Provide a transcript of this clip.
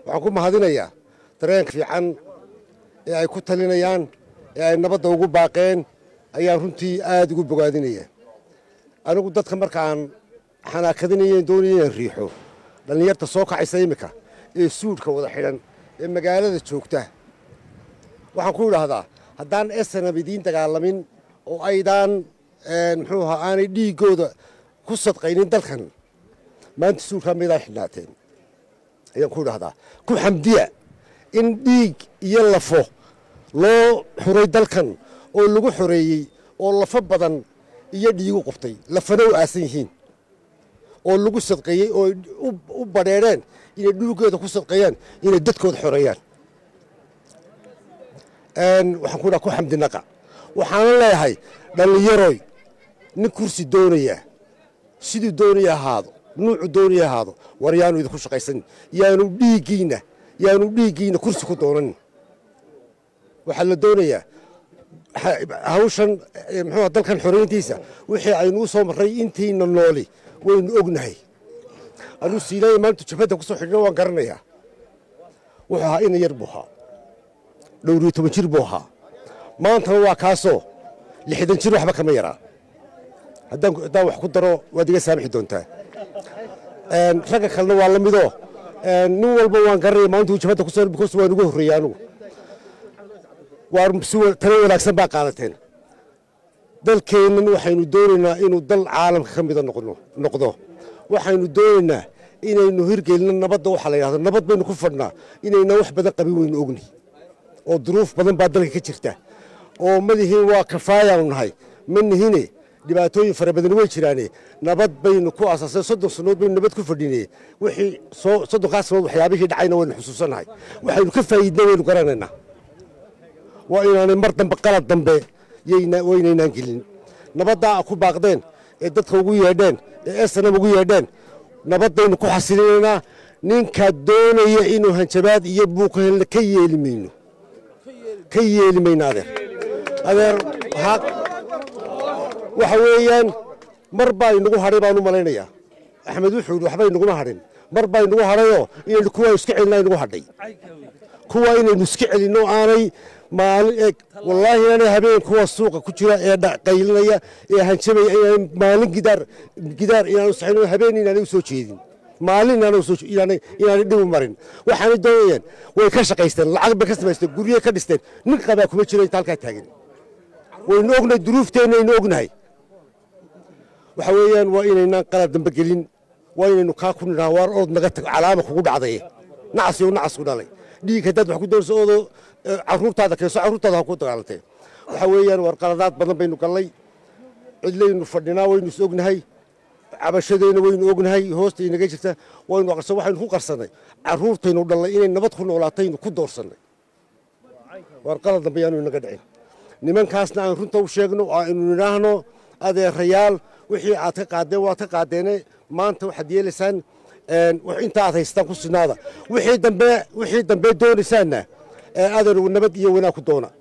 waxaan ku mahadinayaa dareenka fiican ee ay ku talinayaan ee ay nabadda ugu baaqeen ayaan runtii aad ugu bogaadinaya anigu dadka markaan xanaakadinayeen doonayeen riixo dhalinyarta soo kacaysa imika ee suudhka wada xidhan ee magaalada joogta waxaan ku idhaahdaa haddaan SNM idiin dagaalamin oo aydaan muxuu ahaa aanay dhiiggooda ku sadqaynin dalkan maanta suudhkaa midaa xidhnaateen ayaan ku idhaahdaa ku xamdiya in dhiig iyo lafo loo xuray dalkan oo lagu xoreeyey oo lafo badan iyo dhiigu qubtay lafana u aasan yihiin oo lagu sadqeeyey oo u badheereen inay dhulgeeda ku sadqeeyaan inay dadkooda xoreeyaan waxaan ku dhaha ku xamdinaqa waxaana leeyahay dhallinyaroy nin kursi doonaya siduu doonaya ahaado nuucu doonaya ahaado war yaanu idinku shaqaysanin yaanu dhiiggiinna kursi ku doonanin waxaa la doonayaa hawshan muxuu dalkan xoreyntiisa wixii aynuu soo marray intiina nooli waynu ognahay anuu siinaya maanta jabhadda ku soo xidhna waan garanayaa wuxuu ahaa ina yar buu ahaa dhowr iyo 10 jir buu ahaa maantana waa kaasoo 60 jir waxba kama yaraa haddaan wax ku daro waad iga saamixi doontaa ragga kalena waa la midoo nin walba waan garanaya maalintuu jabhadda ku soo because waan ugu horreeyay anugu talo wanaagsan baa qaadateen dalkeennan waxaynu doonaynaa inuu dal caalamka ka mida noqdo waxaynu doonaynaa inaynu hirgelino nabadda waxaa la yidhahdo nabad baynu ku fadhnaa inayna wax badan qabin waynu ogni oo duruuf badan baa dalka ka jirta oo madihiin waa kafaayaanu nahay ma nihine dhibaatooyin fara badan way jiraane nabad baynu ku asaasay 30 sanood baynu nabad ku fadhinay wixii 30 sanood waxyaabihii dhacayna waynu xusuusanahay waxaynu ka faa'iidnay waynu garanaynaa waa inaanay mar dambe qalad dambe waynaynaan gelin nabaddaa ku baaqdeen ee dadka ugu yeedheen ee SNM ugu yeedheen nabaddaynu ku xasilinaynaa ninka doonaya inuu hanjabaad iyo buuq helna ka yeeli mayno adeer waxa weeyaan mar baa inagu hadhay baan u malaynayaa axmed wuxuu yidhi waxba inaguma hadhin mar baa inagu hadhayoo inaynu kuwaa iska celinaa inagu hadhay kuwa inaynu iska celinno aanay maalin eeg wallaahi inaanay habeen kuwa suuqa ku jira ee qaylinaya ee hanjabaya inaanay maalin gidaar inaanu saxino habeen inaanay u soo jeedin maalin inaanay dhibu marin waxaanay doonayeen way ka shaqaysteen lacag bay ka samaysteen gurye ka dhisteen nin qabaa kuma jiro inta halkaa taagan waynu ognahay duruufteenna aynu ognahay waxa weeyaan waa inaynaan qalad dambe gelin waa inaynu kaa ku nidhaha waar ood naga tag calaama kugu dhacday nacas iyo nacas ku dhalay dhiig haddaad wax ku doonayso oodoo carruurtaada keenso carruurtaada ha ku dagaalantee waxa weeyaan war qaladaad badan baynu gallay cidlaynu fadhinaa waynu is ognahay cabashadayna waynu ognahay hoosta inaga jirta waynu aqarsan waxaynu ku qarsannay carruurtaynu dhallay inay nabad ku noolaataynu ku doorsannay war qalad dambe yaanu inaga dhicin nimankaasna aan runta u sheegno aynu nidhaahno adeerayaal wixii aad ka qaadeen waad ka qaadeene maanta waxaad yeelaysaan inta aad haystaan ku sinaada wixii dambe doonaysaanna adeer nabad iyo wanaag ku doona